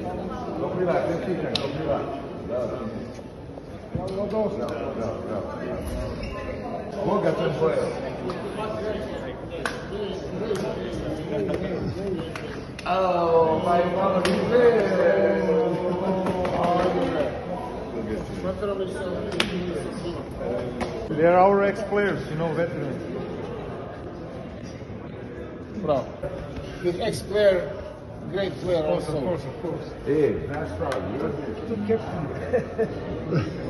Complimenti, complimenti. Bravo, bravo. Mogę ten boję. Oh, my mama, They're our ex-players, you know, veterans. Bravo. With ex-player, great player also. Of course. Hey, that's right. You're the captain.